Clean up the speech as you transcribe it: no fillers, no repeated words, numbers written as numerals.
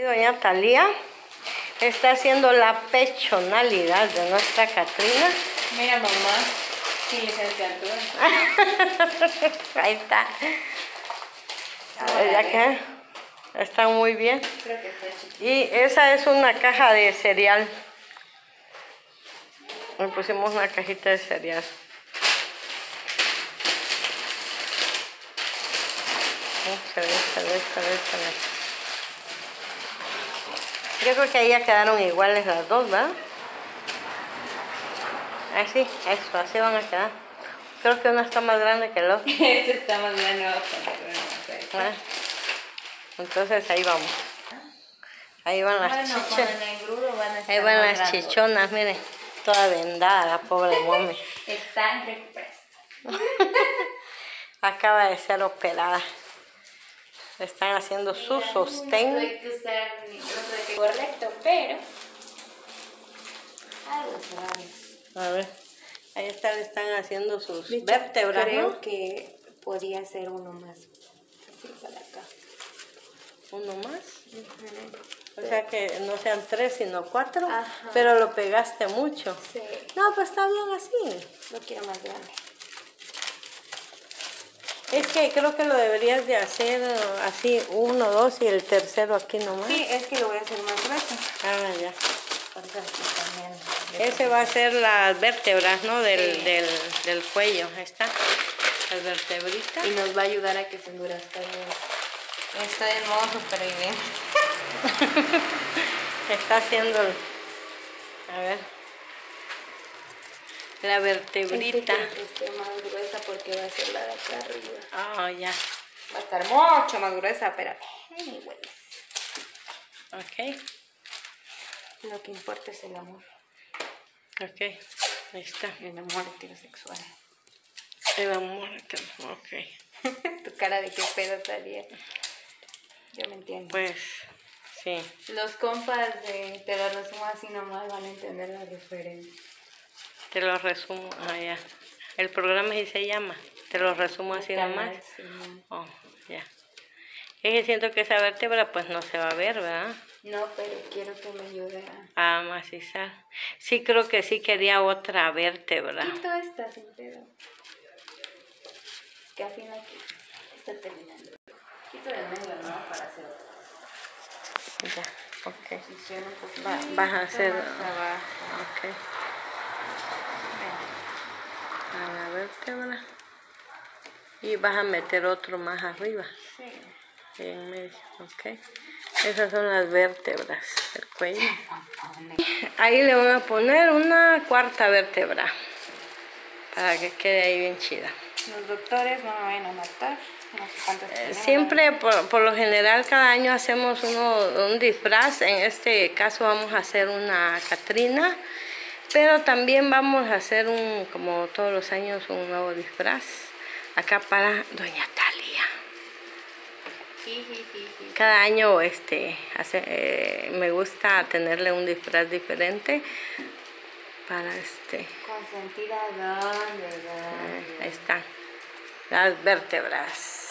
Doña Talía está haciendo la pechonalidad de nuestra Catrina. Mira, mamá, sí, licenciatura. Ahí está. Ya que está muy bien. Creo que está chiquita. Y esa es una caja de cereal. Le pusimos una cajita de cereal. Se ve. Yo creo que ahí ya quedaron iguales las dos, ¿verdad? Así, eso, así van a quedar. Creo que una está más grande que la otra. Este está más grande. Entonces ahí vamos. Ahí van las Bueno, con chichas. el engrudo van a estar Ahí van más las grandes. chichonas, miren. Toda vendada, la pobre mami. Está en recuperación. Acaba de ser operada. Están haciendo su sostén. No hay que usar correcto, pero algo se va a ver. A ver, ahí le están haciendo sus vértebras, Creo ¿no? que podría ser uno más. Así para acá. Uno más. O sea que no sean 3 sino 4. Ajá. Pero lo pegaste mucho. Sí, No, pues está bien así. lo quiero más grande. Es que creo que lo deberías de hacer así, 1, 2 y el tercero aquí nomás. Sí, es que lo voy a hacer más grueso. Ah, ya. Entonces, también. Ese va a ser las vértebras, ¿no? Del, Sí. del cuello. Ahí está. Las vertebritas. Y nos va a ayudar a que se endurezca bien. Estoy en modo supervivencia. Está haciendo, a ver, la vertebrita. Quiero que esté más gruesa porque va a ser la de acá arriba. Ah, ya. Va a estar mucho más gruesa, pero anyways. Ok, Lo que importa es el amor. ok. Ahí está. El amor heterosexual. El amor. Ok. Tu cara de qué pedo salía. Yo me entiendo. Pues, sí. Los compas de Te lo resumo así nomás van a entender la diferencia. Te lo resumo. Ah, ya. El programa así se llama. Te lo resumo así nomás. Sí. Oh, ya. Es que siento que esa vértebra pues no se va a ver, ¿verdad? No, pero quiero que me ayude a... A macizar. Sí, creo que sí quería otra vértebra. Quito esta sin pedo. Que al final aquí está terminando. Quito del medio, ¿no? Para hacer otra. Ya, ok. Posiciona un poquito. Vas a hacer... más abajo. Ok. A la vértebra. Y vas a meter otro más arriba. Sí. En medio, ok. Esas son las vértebras del cuello. Ahí le van a poner una cuarta vértebra. Para que quede ahí bien chida. Los doctores no me vayan a matar. No sé cuántas tenemos. Siempre, por lo general, cada año hacemos un disfraz. En este caso vamos a hacer una Catrina. Pero también vamos a hacer como todos los años, un nuevo disfraz. Acá para Doña Talía. Cada año me gusta tenerle un disfraz diferente. Para Consentida, ¿dónde? ahí están las vértebras.